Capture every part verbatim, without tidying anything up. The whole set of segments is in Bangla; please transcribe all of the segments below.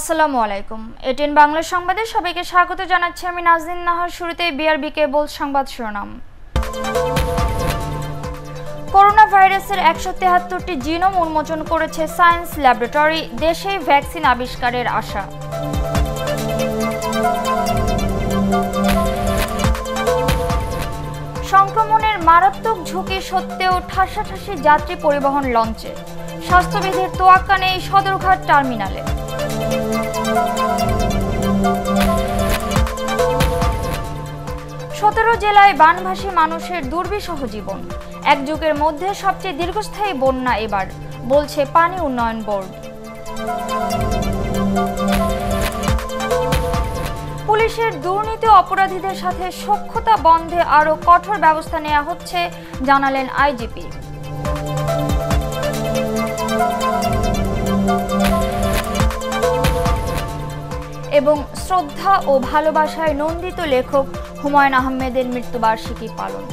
আসসালামু আলাইকুম। এটিএন বাংলা সংবাদে সবাইকে স্বাগত জানাচ্ছি আমি নাজনীন নাহার। শুরুতে বিআরবি কেবল সংবাদ শিরোনাম। করোনা ভাইরাসের একশো তেহাত্তরটি জিনোম উন্মোচন করেছে সায়েন্স ল্যাবরেটরি, দেশে ভ্যাকসিন আবিষ্কারের আশা। সংক্রমণের মারাত্মক ঝুঁকি সত্ত্বেও ঠাসাঠাসি যাত্রী পরিবহন লঞ্চে, স্বাস্থ্যবিধির তোয়াক্কা নেই সদরঘাট টার্মিনালে। সতেরো জেলায় বানভাসী মানুষের দুর্বিষহ জীবন, এক যুগের মধ্যে সবচেয়ে দীর্ঘস্থায়ী বন্যা এবার, বলছে পানি উন্নয়ন বোর্ড। পুলিশের দুর্নীতি অপরাধীদের সাথে সখ্যতা বন্ধে আরও কঠোর ব্যবস্থা নেওয়া হচ্ছে, জানালেন আইজিপি। এবং শ্রদ্ধা ও ভালোবাসায় নন্দিত লেখক হুমায়ুন আহমেদের মৃত্যুবার্ষিকী পালন।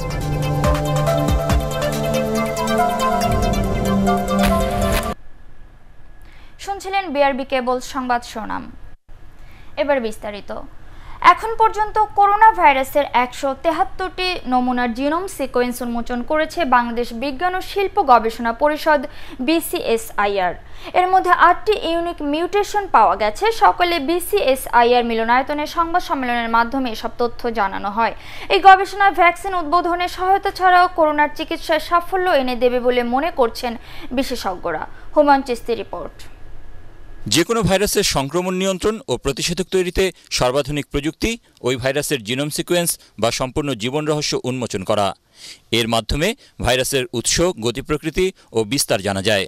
শুনছিলেন বিআরবি কেবল সংবাদ শিরোনাম। এবার বিস্তারিত। এখন পর্যন্ত করোনা ভাইরাসের একশো তেহাত্তরটি নমুনার জিনোম সিকোয়েন্স উন্মোচন করেছে বাংলাদেশ বিজ্ঞান ও শিল্প গবেষণা পরিষদ বিসিএসআইআর। এর মধ্যে আটটি ইউনিক মিউটেশন পাওয়া গেছে। সকালে বিসিএসআইআর মিলনায়তনে সংবাদ সম্মেলনের মাধ্যমে এসব তথ্য জানানো হয়। এই গবেষণায় ভ্যাকসিন উদ্বোধনে সহায়তা ছাড়াও করোনার চিকিৎসায় সাফল্য এনে দেবে বলে মনে করছেন বিশেষজ্ঞরা। হুমায়ুন চিস্তি রিপোর্ট। যে কোনো ভাইরাসের সংক্রমণ নিয়ন্ত্রণ ও প্রতিষেধক তৈরিতে সর্বাধুনিক প্রযুক্তি ওই ভাইরাসের জিনোম সিকোয়েন্স বা সম্পূর্ণ জীবন রহস্য উন্মোচন করা। এর মাধ্যমে ভাইরাসের উৎস, গতি প্রকৃতি ও বিস্তার জানা যায়।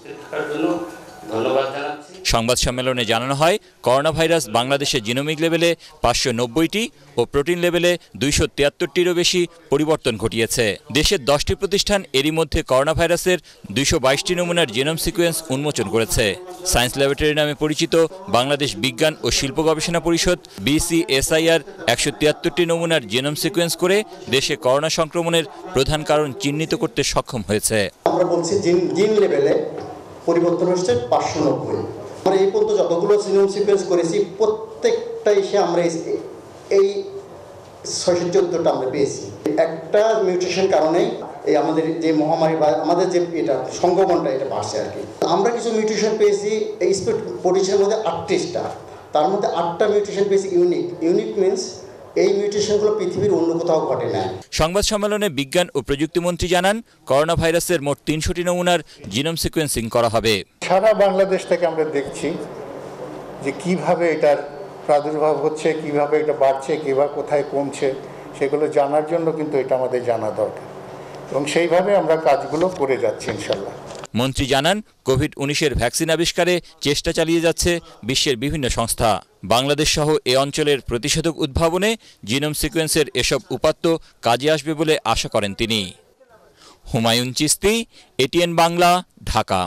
সংবাদ সম্মেলনে জানানো হয়, করোনা ভাইরাস বাংলাদেশে জিনোমিক লেভেলে পাঁচশো নব্বইটি ও প্রোটিন লেভেলে দুইশো তিয়াত্তরটিরও বেশি পরিবর্তন ঘটিয়েছে। দেশের দশটি প্রতিষ্ঠান এরই মধ্যে করোনা ভাইরাসের দুইশো বাইশটি নমুনার জিনোম সিকোয়েন্স উন্মোচন করেছে। সায়েন্স ল্যাবরেটরি নামে পরিচিত বাংলাদেশ বিজ্ঞান ও শিল্প গবেষণা পরিষদ বিসিএসআইআর একশো তিয়াত্তরটি নমুনার জিনোম সিকোয়েন্স করে দেশে করোনা সংক্রমণের প্রধান কারণ চিহ্নিত করতে সক্ষম হয়েছে। আমরা বলছি জিন জিন লেভেলে পরিবর্তন হচ্ছে পাঁচশো নব্বই। আমরা এই পর্যন্ত যতগুলো জিনোম সিকোয়েন্স করেছি প্রত্যেকটাই সে আমরা এই ছয়শো চোদ্দোটা আমরা পেয়েছি। একটা মিউটেশন কারণে এই আমাদের যে মহামারী বা আমাদের যে এটা সংক্রমণটা এটা বাড়ছে আর কি। আমরা কিছু মিউটেশন পেয়েছি এই স্পেট প্রোটিনের মধ্যে আটত্রিশটা, তার মধ্যে আটটা মিউটেশন পেয়েছি ইউনিক। ইউনিক মিনস এই মিউটেশনগুলো পৃথিবীর অন্য কোথাও ঘটে না। সংবাদ সম্মেলনে বিজ্ঞান ও প্রযুক্তি মন্ত্রী জানান, করোনা ভাইরাসের মোট তিনশোটি নমুনার জিনোম সিকোয়েন্সিং করা হবে। সারা বাংলাদেশ থেকে আমরা দেখছি যে কিভাবে এটার প্রাদুর্ভাব হচ্ছে, কিভাবে এটা বাড়ছে, কিভাবে কোথায় কমছে, সেগুলো জানার জন্য কিন্তু এটা আমাদের জানা দরকার এবং সেইভাবে আমরা কাজগুলো করে যাচ্ছি ইনশাল্লাহ। মন্ত্রী জানান, কোভিড উনিশের ভ্যাকসিন আবিষ্কারে চেষ্টা চালিয়ে যাচ্ছে বিশ্বের বিভিন্ন সংস্থা। বাংলাদেশ সহ এ অঞ্চলের প্রতিষেধক উদ্ভাবনে জিনোম সিকোয়েন্সের এসব উপাত্ত কাজে আসবে বলে আশা করেন তিনি। হুমায়ুন চিস্তি, এটিএন বাংলা, ঢাকা।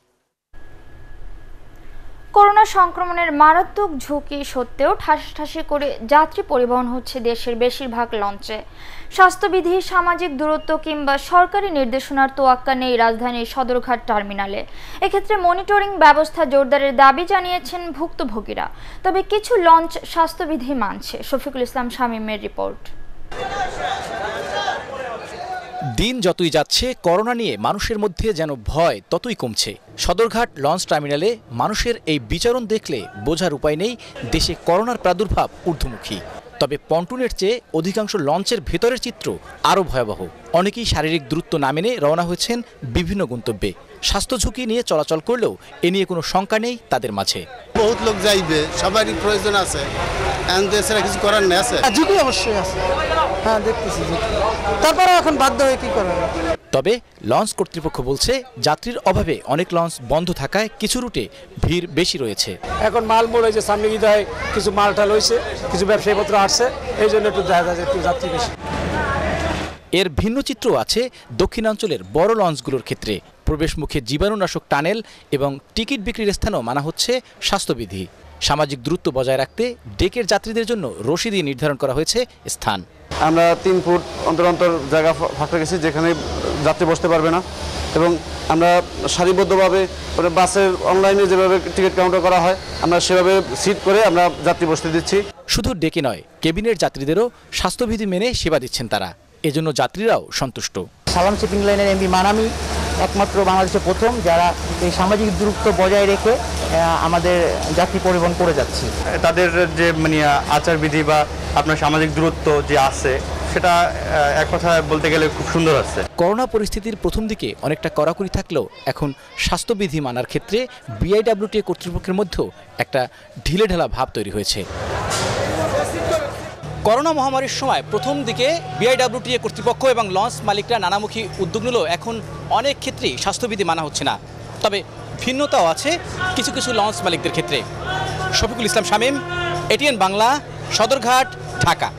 করোনা সংক্রমণের মারাত্মক ঝুঁকি সত্ত্বেও ঠাসাঠাসি করে যাত্রী পরিবহন হচ্ছে দেশের বেশিরভাগ লঞ্চে। স্বাস্থ্যবিধি, সামাজিক দূরত্ব কিংবা সরকারি নির্দেশনার তোয়াক্কা নেই রাজধানীর সদরঘাট টার্মিনালে। এক্ষেত্রে মনিটরিং ব্যবস্থা জোরদারের দাবি জানিয়েছেন ভুক্তভোগীরা। তবে কিছু লঞ্চ স্বাস্থ্যবিধি মানছে। শফিকুল ইসলাম শামীমের রিপোর্ট। দিন যতই যাচ্ছে করোনা নিয়ে মানুষের মধ্যে যেন ভয় ততই কমছে। সদরঘাট লঞ্চ টার্মিনালে মানুষের এই বিচরণ দেখলে বোঝার উপায় নেই দেশে করোনার প্রাদুর্ভাব ঊর্ধ্বমুখী। তবে পন্টুনের চেয়ে অধিকাংশ লঞ্চের ভেতরের চিত্র আরও ভয়াবহ। অনেকেই শারীরিক দূরত্ব না মেনে রওনা হয়েছেন বিভিন্ন গন্তব্যে। স্বাস্থ্য ঝুঁকি নিয়ে চলাচল করলেও এ নিয়ে কোনো শঙ্কা নেই তাদের মাঝে। বহুত লোক যাইবে, সবারই প্রয়োজন আছে, কিছু করার নেই আছে। ঝুঁকি অবশ্যই আছে, হ্যাঁ দেখতেছি, তারপরে এখন বাধ্য হয়ে কি করার। তবে লঞ্চ কর্তৃপক্ষ বলছে, যাত্রীর অভাবে অনেক লঞ্চ বন্ধ থাকায় কিছু রুটে ভিড় বেশি রয়েছে। এখন মাল মোড় হয়েছে, সামনে ঈদ হয়, কিছু মাল টাল হয়েছে, কিছু ব্যবসায়ীপত্র আসছে, এই জন্য একটু দেখা যায় একটু যাত্রী বেশি। এর ভিন্ন চিত্র আছে দক্ষিণাঞ্চলের বড় লঞ্চগুলোর ক্ষেত্রে। প্রবেশমুখে জীবাণুনাশক টানেল এবং টিকিট বিক্রির স্থানেও মানা হচ্ছে স্বাস্থ্যবিধি। সামাজিক দূরত্ব বজায় রাখতে ডেকের যাত্রীদের জন্য রশি দিয়ে নির্ধারণ করা হয়েছে স্থান। আমরা তিন ফুট অন্তর অন্তর জায়গা ফাঁকা গেছি যেখানে যাত্রী বসতে পারবে না। এবং আমরা সারিবদ্ধভাবে মানে বাসের অনলাইনে যেভাবে টিকিট কাউন্টার করা হয় আমরা সেভাবে সিট করে আমরা যাত্রী বসতে দিচ্ছি। শুধু ডেকে নয়, কেবিনের যাত্রীদেরও স্বাস্থ্যবিধি মেনে সেবা দিচ্ছেন তারা, এজন্য যাত্রীরাও সন্তুষ্ট। সালাম শিপিং লাইনের এমডি মানামি একমাত্র বাংলাদেশে প্রথম যারা এই সামাজিক দূরত্ব বজায় রেখে আমাদের যাত্রী পরিবহন করে যাচ্ছে। তাদের যে মানে আচারবিধি বা আপনার সামাজিক দূরত্ব যে আছে সেটা এক কথা বলতে গেলে খুব সুন্দর আছে। করোনা পরিস্থিতির প্রথম দিকে অনেকটা কড়াকড়ি থাকলেও এখন স্বাস্থ্যবিধি মানার ক্ষেত্রে বিআইডব্লিউটিএ কর্তৃপক্ষের মধ্যেও একটা ঢিলেঢালা ভাব তৈরি হয়েছে। করোনা মহামারীর সময় প্রথম দিকে বিআইডব্লিউটিএ কর্তৃপক্ষ এবং লঞ্চ মালিকরা নানামুখী উদ্যোগ নিলেও এখন অনেক ক্ষেত্রেই স্বাস্থ্যবিধি মানা হচ্ছে না। তবে ভিন্নতাও আছে কিছু কিছু লঞ্চ মালিকদের ক্ষেত্রে। শফিকুল ইসলাম শামীম, এটিএন বাংলা, সদরঘাট, ঢাকা।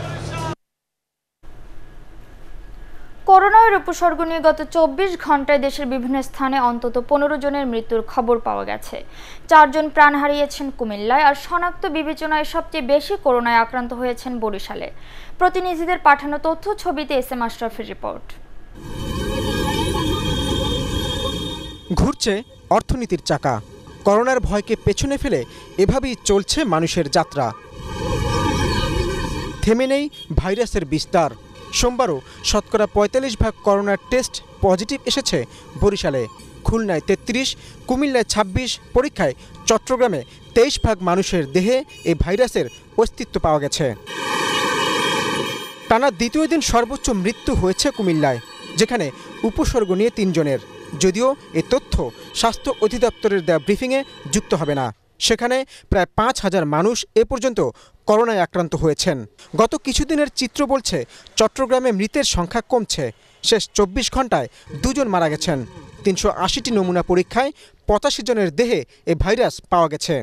করোনার উপসর্গ নিয়ে গত চব্বিশ ঘন্টায় দেশের বিভিন্ন স্থানে অন্তত পনেরো জনের মৃত্যুর খবর পাওয়া গেছে। চারজন প্রাণ হারিয়েছেন কুমিল্লায়, আর শনাক্ত বিবেচনায় সবচেয়ে বেশি করোনায় আক্রান্ত হয়েছেন বরিশালে। প্রতিনিধিদের পাঠানো তথ্য ছবিতে এস এম আশরাফের রিপোর্ট। ঘুরছে অর্থনীতির চাকা। করোনার ভয়কে পেছনে ফেলে এভাবেই চলছে মানুষের যাত্রা। থেমে নেই ভাইরাসের বিস্তার। সোমবারও শতকরা পঁয়তাল্লিশ ভাগ করোনার টেস্ট পজিটিভ এসেছে বরিশালে। খুলনায় তেত্রিশ, কুমিল্লায় ছাব্বিশ, পরীক্ষায় চট্টগ্রামে তেইশ ভাগ মানুষের দেহে এই ভাইরাসের অস্তিত্ব পাওয়া গেছে। টানা দ্বিতীয় দিন সর্বোচ্চ মৃত্যু হয়েছে কুমিল্লায়, যেখানে উপসর্গ নিয়ে তিনজনের। যদিও এ তথ্য স্বাস্থ্য অধিদপ্তরের দেওয়া ব্রিফিংয়ে যুক্ত হবে না। সেখানে প্রায় পাঁচ হাজার মানুষ এ পর্যন্ত করোনায় আক্রান্ত হয়েছেন। গত কিছুদিনের চিত্র বলছে চট্টগ্রামে মৃতের সংখ্যা কমছে। শেষ চব্বিশ ঘন্টায় দুজন মারা গেছেন। তিনশো আশিটি নমুনা পরীক্ষায় পঁচাশি জনের দেহে এ ভাইরাস পাওয়া গেছে।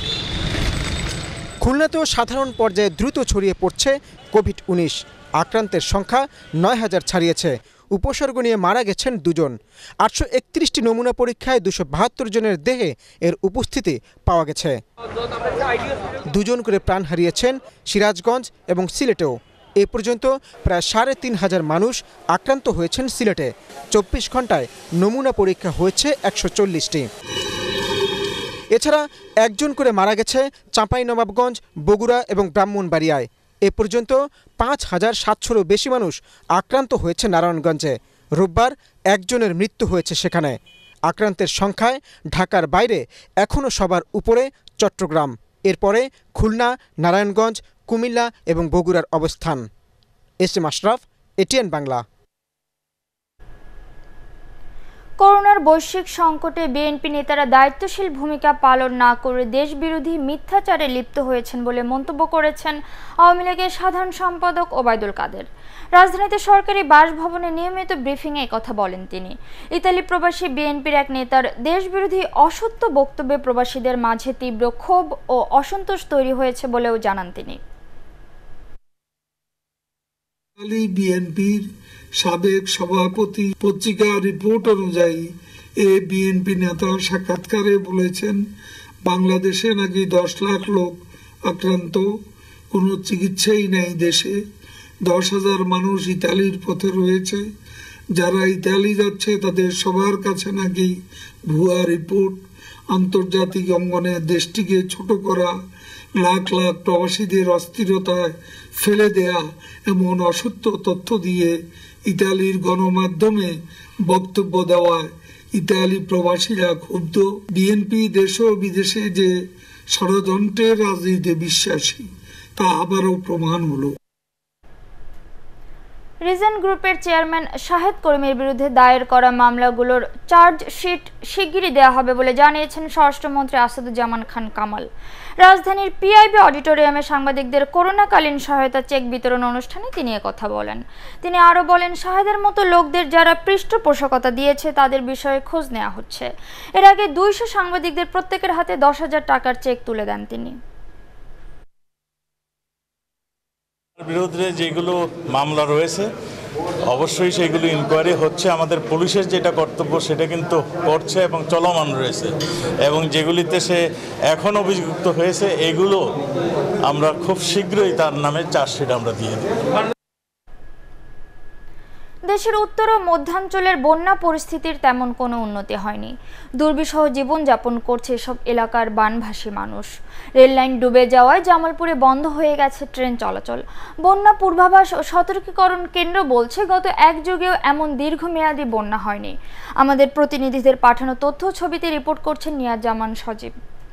খুলনাতেও সাধারণ পর্যায়ে দ্রুত ছড়িয়ে পড়ছে কোভিড উনিশ। আক্রান্তের সংখ্যা নয় হাজার ছাড়িয়েছে। উপসর্গ নিয়ে মারা গেছেন দুজন। আটশো একত্রিশটি নমুনা পরীক্ষায় দুশো বাহাত্তর জনের দেহে এর উপস্থিতি পাওয়া গেছে। দুজন করে প্রাণ হারিয়েছেন সিরাজগঞ্জ এবং সিলেটেও। এ পর্যন্ত প্রায় সাড়ে তিন হাজার মানুষ আক্রান্ত হয়েছেন সিলেটে। চব্বিশ ঘন্টায় নমুনা পরীক্ষা হয়েছে একশো চল্লিশটি। এছাড়া একজন করে মারা গেছে চাঁপাইনবাবগঞ্জ, বগুড়া এবং ব্রাহ্মণবাড়িয়ায়। এ পর্যন্ত পাঁচ হাজার সাতশোরও বেশি মানুষ আক্রান্ত হয়েছে নারায়ণগঞ্জে। রোববার একজনের মৃত্যু হয়েছে সেখানে। আক্রান্তের সংখ্যায় ঢাকার বাইরে এখনও সবার উপরে চট্টগ্রাম, এরপরে খুলনা, নারায়ণগঞ্জ, কুমিল্লা এবং বগুড়ার অবস্থান। S M Ashraf, ATN Bangla. করোনার বৈশ্বিক সংকটে বিএনপি নেতারা দায়িত্বশীল ভূমিকা পালন না করে দেশবিরোধী মিথ্যাচারে লিপ্ত হয়েছেন বলে মন্তব্য করেছেন আওয়ামী লীগের সাধারণ সম্পাদক ওবায়দুল কাদের। রাজধানীতে সরকারি বাসভবনে নিয়মিত ব্রিফিংয়ে কথা বলেন তিনি। ইতালি প্রবাসী বিএনপির এক নেতার দেশবিরোধী অসত্য বক্তব্যে প্রবাসীদের মাঝে তীব্র ক্ষোভ ও অসন্তোষ তৈরি হয়েছে বলেও জানান তিনি। বিএনপির সাবেক সভাপতি পত্রিকা রিপোর্ট অনুযায়ী এ বিএনপি নেতা সাক্ষাৎকারে বলেছেন বাংলাদেশে নাকি দশ লাখ লোক আক্রান্ত, কোনো চিকিৎসাই নেই দেশে। দশ হাজার মানুষ ইতালির পথে রয়েছে। যারা ইতালি যাচ্ছে তাদের সবার কাছে নাকি ভুয়া রিপোর্ট। আন্তর্জাতিক অঙ্গনে দেশটিকে ছোট করা, লাখ লাখ প্রবাসীদের অস্থিরতায় ফেলে দেয়া এমন অসত্য তথ্য দিয়ে ইতালির গণমাধ্যমে বক্তব্য দেওয়ায় ইতালি প্রবাসীরা ক্ষুব্ধ। বিএনপি দেশ ও বিদেশে যে ষড়যন্ত্রের রাজনীতিতে বিশ্বাসী তা আবারও প্রমাণ হলো। রিজন গ্রুপের চেয়ারম্যান শাহেদ করিমের বিরুদ্ধে দায়ের করা মামলাগুলোর চার্জশিট শিগগিরই দেওয়া হবে বলে জানিয়েছেন স্বরাষ্ট্রমন্ত্রী আসাদুজ্জামান খান কামাল। রাজধানীর পিআইবি অডিটোরিয়ামে সাংবাদিকদের করোনাকালীন সহায়তা চেক বিতরণ অনুষ্ঠানে তিনি কথা বলেন। তিনি আরও বলেন, শাহেদের মতো লোকদের যারা পৃষ্ঠপোষকতা দিয়েছে তাদের বিষয়ে খোঁজ নেওয়া হচ্ছে। এর আগে দুইশো সাংবাদিকদের প্রত্যেকের হাতে দশ হাজার টাকার চেক তুলে দেন তিনি। বিরুদ্ধে যেগুলো মামলা রয়েছে অবশ্যই সেগুলো ইনকোয়ারি হচ্ছে। আমাদের পুলিশের যেটা কর্তব্য সেটা কিন্তু করছে এবং চলমান রয়েছে, এবং যেগুলিতে সে এখন অভিযুক্ত হয়েছে এগুলো আমরা খুব শীঘ্রই তার নামে চার্জশিট আমরা দিয়ে দেব। দেশের উত্তর ও মধ্যাঞ্চলের বন্যা পরিস্থিতির তেমন কোনো উন্নতি হয়নি। দুর্বিষহ জীবনযাপন করছে এসব এলাকার বানভাসী মানুষ। রেললাইন ডুবে যাওয়ায় জামালপুরে বন্ধ হয়ে গেছে ট্রেন চলাচল। বন্যা পূর্বাভাস ও সতর্কীকরণ কেন্দ্র বলছে গত এক যুগেও এমন দীর্ঘমেয়াদী বন্যা হয়নি। আমাদের প্রতিনিধিদের পাঠানো তথ্য ছবিতে রিপোর্ট করছেন নিয়াজ জামান সজীব।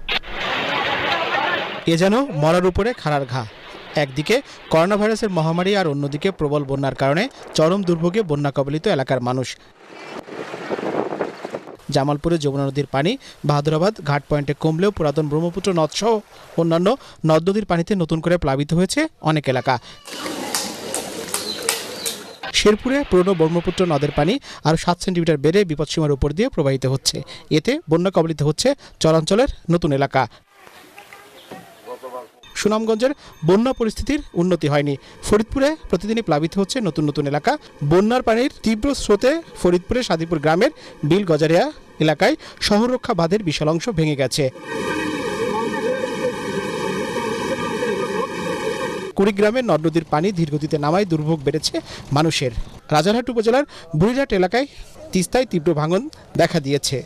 এ যেন মরার উপরে খাড়ার ঘা। একদিকে করোনা ভাইরাসের মহামারী আর অন্যদিকে প্রবল বন্যার কারণে চরম দুর্ভোগে বন্যা কবলিত এলাকার মানুষ। জামালপুরে যমুনা নদীর পানি বাহাদুরাবাদ ঘাট পয়েন্টে কমলেও পুরাতন ব্রহ্মপুত্র নদসহ অন্যান্য নদ নদীর পানিতে নতুন করে প্লাবিত হয়েছে অনেক এলাকা। শেরপুরে পুরনো ব্রহ্মপুত্র নদের পানি আরও সাত সেন্টিমিটার বেড়ে বিপদসীমার উপর দিয়ে প্রবাহিত হচ্ছে। এতে বন্যা কবলিত হচ্ছে চরাঞ্চলের নতুন এলাকা। সুনামগঞ্জের বন্যা পরিস্থিতির উন্নতি হয়নি। ফরিদপুরে প্রতিদিনই প্লাবিত হচ্ছে নতুন নতুন এলাকা। বন্যার পানির তীব্র স্রোতে ফরিদপুরের সাদিপুর গ্রামের বিল গজারিয়া এলাকায় শহররক্ষা বাঁধের বিশাল অংশ ভেঙে গেছে। কুড়িগ্রামের নদ নদীর পানি ধীরগতিতে নামায় দুর্ভোগ বেড়েছে মানুষের। রাজারহাট উপজেলার বুড়িরহাট এলাকায় তিস্তায় তীব্র ভাঙন দেখা দিয়েছে।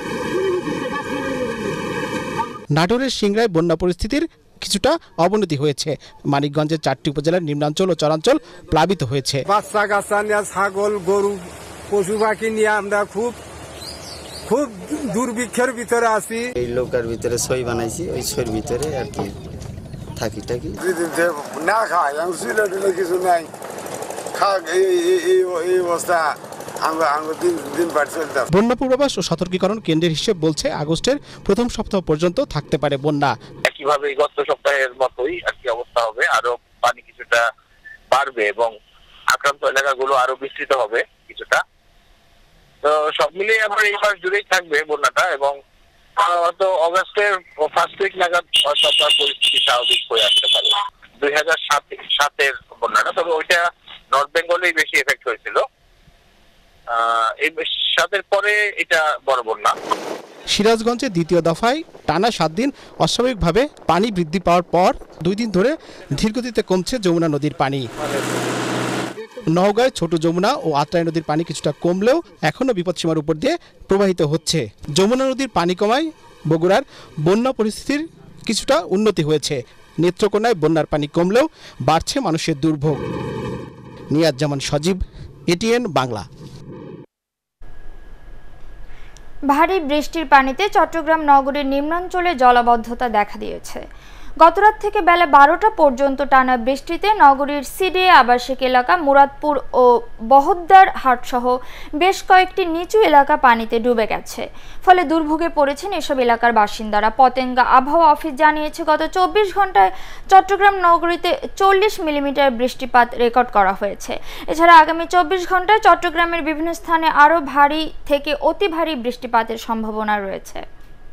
নাটোরের সিংড়ায় বন্যা পরিস্থিতির কিছুটা অবনতি হয়েছে। মানিকগঞ্জের চারটি উপজেলার নিম্নাঞ্চল ও চরাঞ্চল প্লাবিত হয়েছে। বাচ্চা কাচ্চা নিয়ে ছাগল গরু পশু পাখি নিয়ে আমরা খুব খুব দুর্ভিক্ষের ভিতরে আছি। এই লোকের ভিতরে সই বানাইছি, ওই সইয়ের ভিতরে আর কি থাকি থাকি না খাই আমি ছিল কিছু নাই খাক এই অবস্থা। বন্যা পূর্বাভাস ও সতর্কীকরণ কেন্দ্রের হিসেব বলছে আগস্টের প্রথম সপ্তাহ পর্যন্ত থাকতে পারে বন্যা। একইভাবে গত সপ্তাহের মতোই আর কি অবস্থা হবে, আরো পানি কিছুটা বাড়বে এবং আক্রান্ত এলাকাগুলো আরো বিস্তৃত হবে কিছুটা। তো সব মিলিয়ে আবার এই মাস জুড়েই থাকবে বন্যাটা এবং হয়তো অগস্টের ফার্স্ট উইক নাগাদ হয়তো আপনার পরিস্থিতি স্বাভাবিক হয়ে আসতে পারে। দুই হাজার সাত সাতের বন্যাটা, তবে ওইটা নর্থ বেঙ্গলেই বেশি এফেক্ট হয়েছিল। এই সাতের পরে এটা বড় বন্যা। সিরাজগঞ্জে দ্বিতীয় দফায় টানা সাত দিন অস্বাভাবিকভাবে পানি বৃদ্ধি পাওয়ার পর দুই দিন ধরে ধীরগতিতে কমছে যমুনা নদীর পানি। নওগাঁয় ছোট যমুনা ও আত্রাই নদীর পানি কিছুটা কমলেও এখনও বিপদসীমার উপর দিয়ে প্রবাহিত হচ্ছে। যমুনা নদীর পানি কমায় বগুড়ার বন্যা পরিস্থিতির কিছুটা উন্নতি হয়েছে। নেত্রকোনায় বন্যার পানি কমলেও বাড়ছে মানুষের দুর্ভোগ। নিয়াজ জামান সজীব, এটিএন বাংলা। ভারী বৃষ্টির পানিতে চট্টগ্রাম নগরীর নিম্নাঞ্চলে জলাবদ্ধতা দেখা দিয়েছে। গতরাত থেকে বেলা বারোটা পর্যন্ত টানা বৃষ্টিতে নগরীর সিডিএ আবাসিক এলাকা, মুরাদপুর ও বহদ্দার হাটসহ বেশ কয়েকটি নিচু এলাকা পানিতে ডুবে গেছে। ফলে দুর্ভোগে পড়েছেন এসব এলাকার বাসিন্দারা। পতেঙ্গা আবহাওয়া অফিস জানিয়েছে গত চব্বিশ ঘন্টায় চট্টগ্রাম নগরীতে চল্লিশ মিলিমিটার বৃষ্টিপাত রেকর্ড করা হয়েছে। এছাড়া আগামী চব্বিশ ঘন্টায় চট্টগ্রামের বিভিন্ন স্থানে আরও ভারী থেকে অতি ভারী বৃষ্টিপাতের সম্ভাবনা রয়েছে।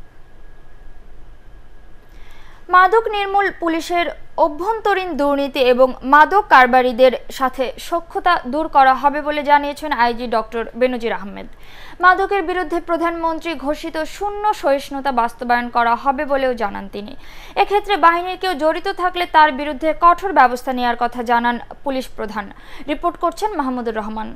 মাদক নির্মূল পুলিশের অভ্যন্তরীণ দুর্নীতি এবং মাদক কারবারিদের সাথে সখ্যতা দূর করা হবে বলে জানিয়েছেন আইজি ডক্টর বেনজির আহমেদ। মাদকের বিরুদ্ধে প্রধানমন্ত্রী ঘোষিত শূন্য সহিষ্ণুতা বাস্তবায়ন করা হবে বলেও জানান তিনি। এক্ষেত্রে বাহিনীর কেউ জড়িত থাকলে তার বিরুদ্ধে কঠোর ব্যবস্থা নেওয়ার কথা জানান পুলিশ প্রধান। রিপোর্ট করছেন মাহমুদুর রহমান।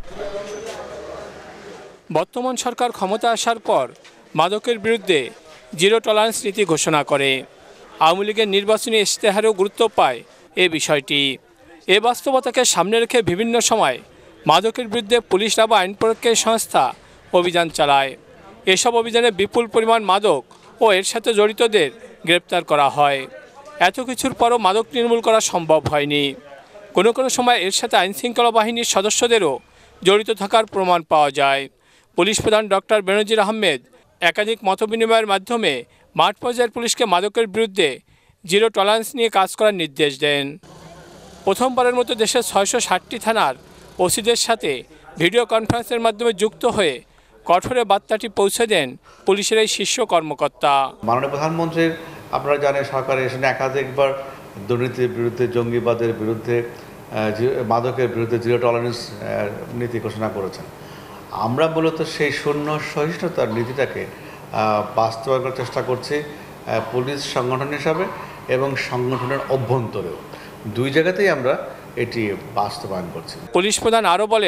বর্তমান সরকার ক্ষমতা আসার পর মাদকের বিরুদ্ধে জিরো টলারেন্স নীতি ঘোষণা করে। আওয়ামী লীগের নির্বাচনী ইশতেহারেও গুরুত্ব পায় এ বিষয়টি। এ বাস্তবতাকে সামনে রেখে বিভিন্ন সময় মাদকের বিরুদ্ধে পুলিশ বা আইন প্রয়োগকারী সংস্থা অভিযান চালায়। এসব অভিযানে বিপুল পরিমাণ মাদক ও এর সাথে জড়িতদের গ্রেপ্তার করা হয়। এত কিছুর পরও মাদক নির্মূল করা সম্ভব হয়নি। কোনো কোনো সময় এর সাথে আইনশৃঙ্খলা বাহিনীর সদস্যদেরও জড়িত থাকার প্রমাণ পাওয়া যায়। পুলিশ প্রধান ডক্টর বেনজির আহমেদ একাধিক মতবিনিময়ের মাধ্যমে মাঠ পর্যায়ের পুলিশকে মাদকের বিরুদ্ধে জিরো টলারেন্স নিয়ে কাজ করার নির্দেশ দেন। প্রথমবারের মতো দেশের ছয়শো ষাটটি থানার ওসিদের সাথে ভিডিও কনফারেন্সের মাধ্যমে যুক্ত হয়ে কঠোরে বার্তাটি পৌঁছে দেন পুলিশের এই শীর্ষ কর্মকর্তা। মাননীয় প্রধানমন্ত্রীর আপনারা জানেন সরকারের এখানে একাধিকবার দুর্নীতির বিরুদ্ধে, জঙ্গিবাদের বিরুদ্ধে, মাদকের বিরুদ্ধে জিরো টলারেন্স নীতি ঘোষণা করেছেন। আমরা মূলত সেই শূন্য সহিষ্ণুতার নীতিটাকে বাস্তবায়ন করার চেষ্টা করছি পুলিশ সংগঠন হিসাবে এবং সংগঠনের অভ্যন্তরেও দুই জায়গাতেই আমরা এটি বাস্তবায়ন করছি। পুলিশ প্রধান আরও বলেন,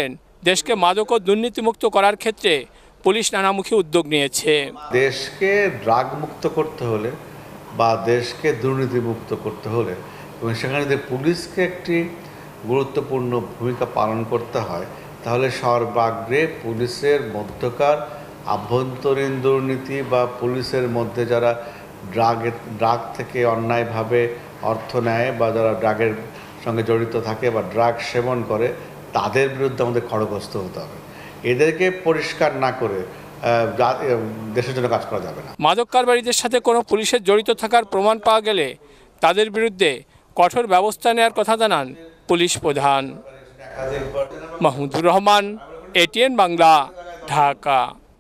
দেশকে মাদক ও দুর্নীতিমুক্ত করার ক্ষেত্রে পুলিশ নানামুখী উদ্যোগ নিয়েছে। দেশকে ড্রাগ মুক্ত করতে হলে বা দেশকে দুর্নীতিমুক্ত করতে হলে এবং সেখানে যদি পুলিশকে একটি গুরুত্বপূর্ণ ভূমিকা পালন করতে হয়, তাহলে সর্বাগ্রে পুলিশের মধ্যকার আভ্যন্তরীণ দুর্নীতি বা পুলিশের মধ্যে যারা ড্রাগের ড্রাগ থেকে অন্যায়ভাবে অর্থ নেয় বা যারা ড্রাগের সঙ্গে জড়িত থাকে বা ড্রাগ সেবন করে, তাদের বিরুদ্ধে আমাদের খড়গহস্ত হতে হবে। এদেরকে পরিষ্কার না করে দেশের জন্য কাজ করা যাবে না। মাদক কারবারিদের সাথে কোনো পুলিশের জড়িত থাকার প্রমাণ পাওয়া গেলে তাদের বিরুদ্ধে কঠোর ব্যবস্থা নেওয়ার কথা জানান পুলিশ প্রধান। মাহমুদুর রহমান, এটিএন বাংলা, ঢাকা।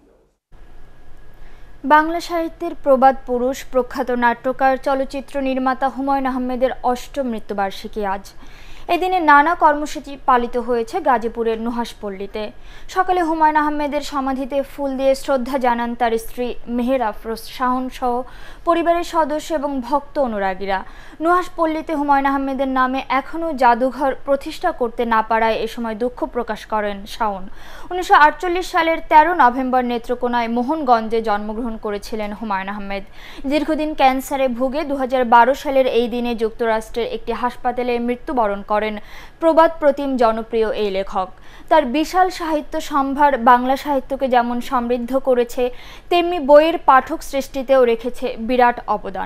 বাংলা সাহিত্যের প্রবাদ পুরুষ, প্রখ্যাত নাট্যকার, চলচ্চিত্র নির্মাতা হুমায়ূন আহমেদের অষ্টম মৃত্যুবার্ষিকী আজ। এদিনে নানা কর্মসূচি পালিত হয়েছে গাজীপুরের নুহাশপল্লীতে। সকালে হুমায়ূন আহমেদের সমাধিতে ফুল দিয়ে শ্রদ্ধা জানান তার স্ত্রী মেহের আফরোজ শাওন সহ পরিবারের সদস্য এবং ভক্ত অনুরাগীরা। নুহাশপল্লীতে হুমায়ূন আহমেদের নামে এখনও জাদুঘর প্রতিষ্ঠা করতে না পারায় এ সময় দুঃখ প্রকাশ করেন শাওন। উনিশশো আটচল্লিশ সালের তেরো নভেম্বর নেত্রকোনায় মোহনগঞ্জে জন্মগ্রহণ করেছিলেন হুমায়ূন আহমেদ। দীর্ঘদিন ক্যান্সারে ভুগে দু হাজার বারো সালের এই দিনে যুক্তরাষ্ট্রের একটি হাসপাতালে মৃত্যুবরণ করেন প্রবাদ প্রতিম জনপ্রিয় এই লেখক। তার বিশাল সাহিত্য সম্ভার বাংলা সাহিত্যকে যেমন সমৃদ্ধ করেছে, তেমনি বইয়ের পাঠক সৃষ্টিতেও রেখেছে বিরাট অবদান।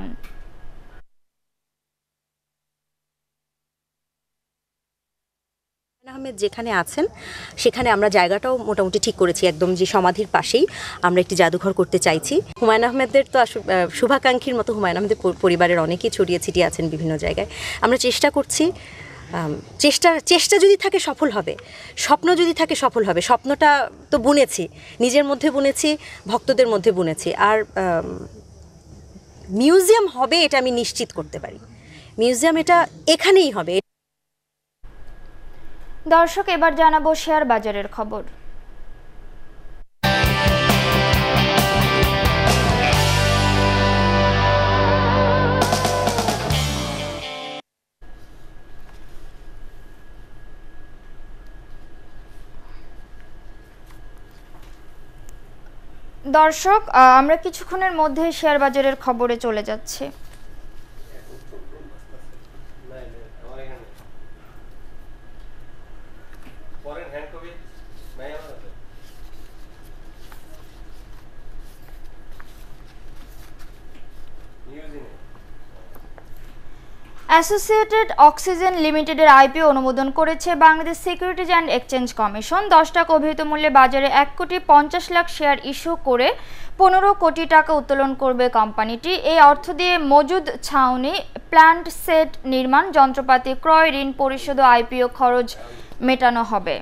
আহমেদ যেখানে আছেন সেখানে আমরা জায়গাটাও মোটামুটি ঠিক করেছি, একদম যে সমাধির পাশেই আমরা একটি জাদুঘর করতে চাইছি। হুমায়ূন আহমেদের তো শুভাকাঙ্ক্ষীর মতো হুমায়ূন আহমেদের পরিবারের অনেকেই ছড়িয়ে ছিটিয়ে আছেন বিভিন্ন জায়গায়। আমরা চেষ্টা করছি, চেষ্টা চেষ্টা যদি থাকে সফল হবে, স্বপ্ন যদি থাকে সফল হবে। স্বপ্নটা তো বুনেছি, নিজের মধ্যে বুনেছি, ভক্তদের মধ্যে বুনেছি। আর মিউজিয়াম হবে এটা আমি নিশ্চিত করতে পারি। মিউজিয়াম এটা এখানেই হবে। দর্শক, এবার জানাবো শেয়ার বাজারের খবর। দর্শক, আমরা কিছুক্ষণের মধ্যে শেয়ার বাজারের খবরে চলে যাচ্ছি। অ্যাসোসিয়েটেড অক্সিজেন লিমিটেডের আইপিও অনুমোদন করেছে Bangladesh securities and exchange commission. দশ টাকা অভিহিত মূল্যে বাজারে এক কোটি পঞ্চাশ লাখ শেয়ার ইস্যু করে পনেরো কোটি টাকা উত্তোলন করবে কোম্পানিটি। এই অর্থ দিয়ে মজুদ ছাউনি, প্ল্যান্ট সেট নির্মাণ, যন্ত্রপাতি ক্রয়, ঋণ পরিশোধ ও আইপিও খরচ মেটানো হবে।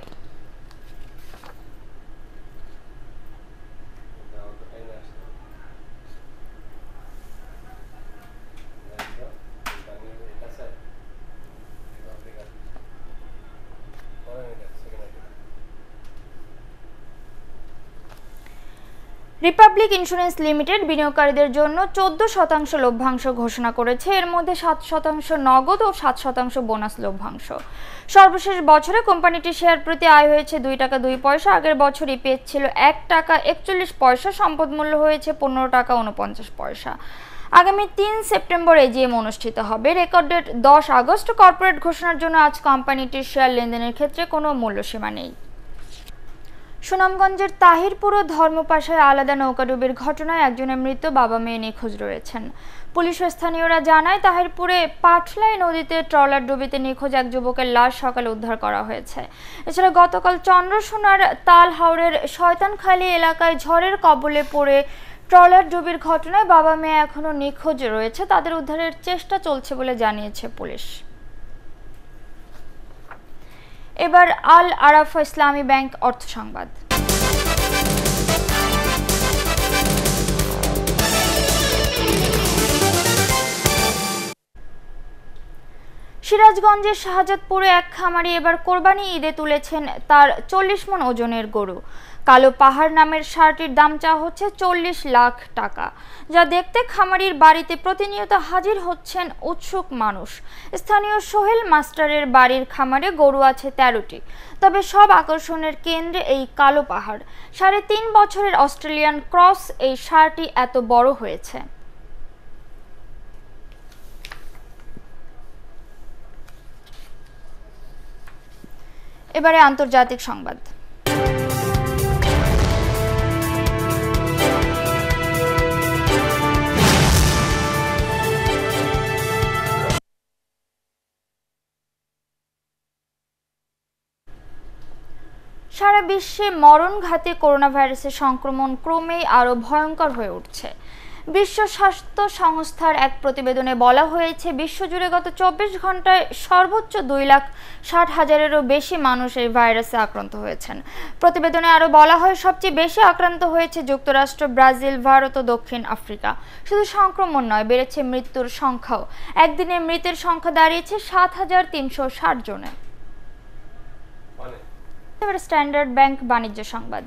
রিপাবলিক ইন্স্যুরেন্স লিমিটেড বিনিয়োগকারীদের জন্য চোদ্দ শতাংশ লভ্যাংশ ঘোষণা করেছে। এর মধ্যে সাত শতাংশ নগদ ও সাত শতাংশ বোনাস লভ্যাংশ। সর্বশেষ বছরে কোম্পানিটির শেয়ার প্রতি আয় হয়েছে দুই টাকা দুই পয়সা। আগের বছর ইপিএস ছিল এক টাকা একচল্লিশ পয়সা। সম্পদ মূল্য হয়েছে পনেরো টাকা উনপঞ্চাশ পয়সা। আগামী তিন সেপ্টেম্বর এজিএম অনুষ্ঠিত হবে। রেকর্ড ডেট দশ আগস্ট। কর্পোরেট ঘোষণার জন্য আজ কোম্পানিটির শেয়ার লেনদেনের ক্ষেত্রে কোনো মূল্যসীমা নেই। সুনামগঞ্জের তাহিরপুর ও ধর্মপাশায় আলাদা নৌকাডুবির ঘটনায় একজনের মৃত, বাবা মেয়ে নিখোঁজ রয়েছেন। পুলিশ ও স্থানীয়রা জানায়, তাহিরপুরে পাটলাই নদীতে ট্রলার ডুবিতে নিখোঁজ এক যুবকের লাশ সকালে উদ্ধার করা হয়েছে। এছাড়া গতকাল চন্দ্রসোনার তালহাওরের শয়তানখালী এলাকায় ঝড়ের কবলে পড়ে ট্রলার ডুবির ঘটনায় বাবা মেয়ে এখনও নিখোঁজ রয়েছে। তাদের উদ্ধারের চেষ্টা চলছে বলে জানিয়েছে পুলিশ। এবার আল আরাফা ইসলামী ব্যাংক অর্থ সংবাদ। সিরাজগঞ্জের শাহজাদপুরে এক খামারি এবার কোরবানি ঈদে তুলেছেন তার চল্লিশ মন ওজনের গরু। কালো পাহাড় নামের ষাঁড়টির দাম চাওয়া হচ্ছে চল্লিশ লাখ টাকা, যা দেখতে খামারির বাড়িতে প্রতিনিয়ত হাজির হচ্ছেন উৎসুক মানুষ। স্থানীয় সোহেল মাস্টারের বাড়ির খামারে গরু আছে তেরোটি, তবে সব আকর্ষণের কেন্দ্রে এই কালো পাহাড়। সাড়ে তিন বছরের অস্ট্রেলিয়ান ক্রস এই ষাঁড়টি এত বড় হয়েছে। এবারে আন্তর্জাতিক সংবাদ। সারা বিশ্বে মরণঘাতী করোনা ভাইরাসের সংক্রমণ ক্রমেই আরও ভয়ঙ্কর হয়ে উঠছে। বিশ্ব স্বাস্থ্য সংস্থার এক প্রতিবেদনে বলা হয়েছে, বিশ্বজুড়ে গত চব্বিশ ঘন্টায় সর্বোচ্চ দুই লাখ ষাট হাজারেরও বেশি মানুষ এই ভাইরাসে আক্রান্ত হয়েছেন। প্রতিবেদনে আরও বলা হয়, সবচেয়ে বেশি আক্রান্ত হয়েছে যুক্তরাষ্ট্র, ব্রাজিল, ভারত ও দক্ষিণ আফ্রিকা। শুধু সংক্রমণ নয়, বেড়েছে মৃত্যুর সংখ্যাও। একদিনে মৃতের সংখ্যা দাঁড়িয়েছে সাত হাজার তিনশো ষাট জনে। এবার স্ট্যান্ডার্ড ব্যাংক বাণিজ্য সংবাদ।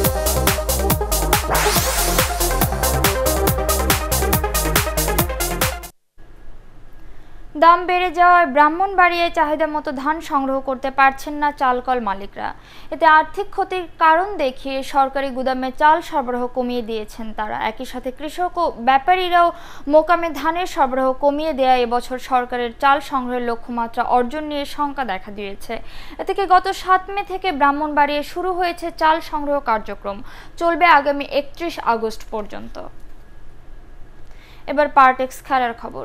দাম বেড়ে যাওয়ায় ব্রাহ্মণবাড়িয়ায় চাহিদা মতো ধান সংগ্রহ করতে পারছেন না চালকল মালিকরা। এতে আর্থিক ক্ষতির কারণ দেখিয়ে সরকারি গুদামে চাল সরবরাহ কমিয়ে দিয়েছেন তারা। একই সাথে কৃষক ও ব্যাপারীরাও মোকামে ধানের সরবরাহ কমিয়ে দেয়া এবছর সরকারের চাল সংগ্রহের লক্ষ্যমাত্রা অর্জন নিয়ে শঙ্কা দেখা দিয়েছে। এ থেকে গত সাত মে থেকে ব্রাহ্মণবাড়িয়ায় শুরু হয়েছে চাল সংগ্রহ কার্যক্রম, চলবে আগামী একত্রিশ আগস্ট পর্যন্ত। এবার পার্টেক্স খেলার খবর।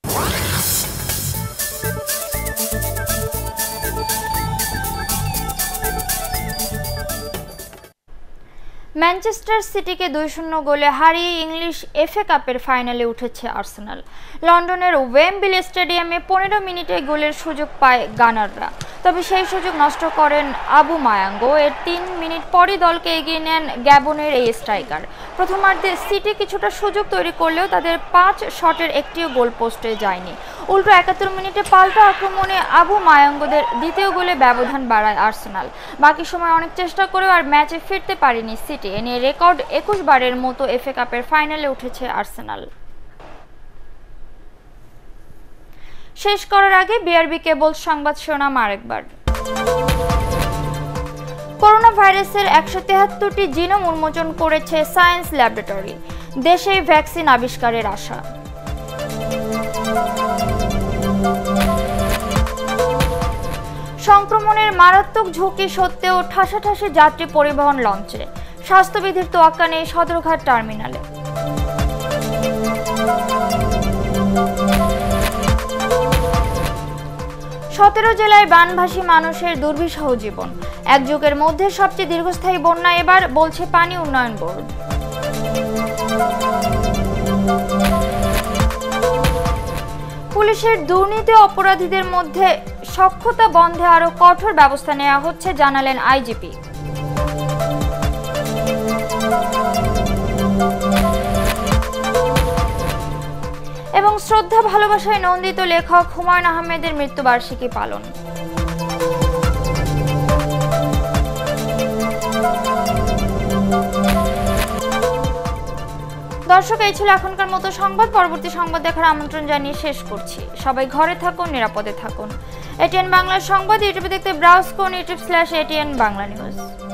ম্যানচেস্টার সিটিকে দুই শূন্য গোলে হারিয়ে ইংলিশ এফএ কাপের ফাইনালে উঠেছে আর্সেনাল। লন্ডনের ওয়েম্বলি স্টেডিয়ামে পনেরো মিনিটে গোলের সুযোগ পায় গানাররা, তবে সেই সুযোগ নষ্ট করেন আবু মায়াঙ্গো। এর তিন মিনিট পরই দলকে এগিয়ে নেন গ্যাবনের এই স্ট্রাইকার। প্রথমার্ধে সিটি কিছুটা সুযোগ তৈরি করলেও তাদের পাঁচ শটের একটিও গোল পোস্টে যায়নি। উল্টো একাত্তর মিনিটে পাল্টা আক্রমণে আবু মায়াঙ্গোদের দ্বিতীয় গোলে ব্যবধান বাড়ায় আর্সেনাল। বাকি সময় অনেক চেষ্টা করেও আর ম্যাচে ফিরতে পারেনি সিটি। এ নিয়ে রেকর্ড একুশ বারের মতো এফএ কাপের ফাইনালে উঠেছে আর্সেনাল। শেষ করার আগে বিআরবি কেবল সংবাদ শিরোনাম আরেকবার। করোনা ভাইরাসের একশো তেহাত্তরটি জিনোম উন্মোচন করেছে সায়েন্স ল্যাবরেটরি, দেশে ভ্যাকসিন আবিষ্কারের আশা। সংক্রমণের মারাত্মক ঝুঁকি সত্ত্বেও ঠাসাঠাসি যাত্রী পরিবহন লঞ্চে, স্বাস্থ্যবিধির তোয়াক্কা নেই সদরঘাট টার্মিনালে। সতেরো জেলায় বানভাসী মানুষের দুর্বিষহ জীবন, এক যুগের মধ্যে সবচেয়ে দীর্ঘস্থায়ী বন্যা এবার, বলছে পানি উন্নয়ন বোর্ড। পুলিশের দুর্নীতি অপরাধীদের মধ্যে সখ্যতা বন্ধে আরো কঠোর ব্যবস্থা নেওয়া হচ্ছে, জানালেন আইজিপি। এবং শ্রদ্ধা ভালোবাসায় নন্দিত লেখক হুমায়ুন আহমেদের মৃত্যুবার্ষিকী পালন। দর্শক, এই ছিল এখনকার মতো সংবাদ। পরবর্তী সংবাদ দেখার আমন্ত্রণ জানিয়ে শেষ করছি। সবাই ঘরে থাকুন, নিরাপদে থাকুন। এটিএন বাংলা সংবাদ ইউটিউবে দেখতে ব্রাউজ করুন YouTube slash ATN Bangla news.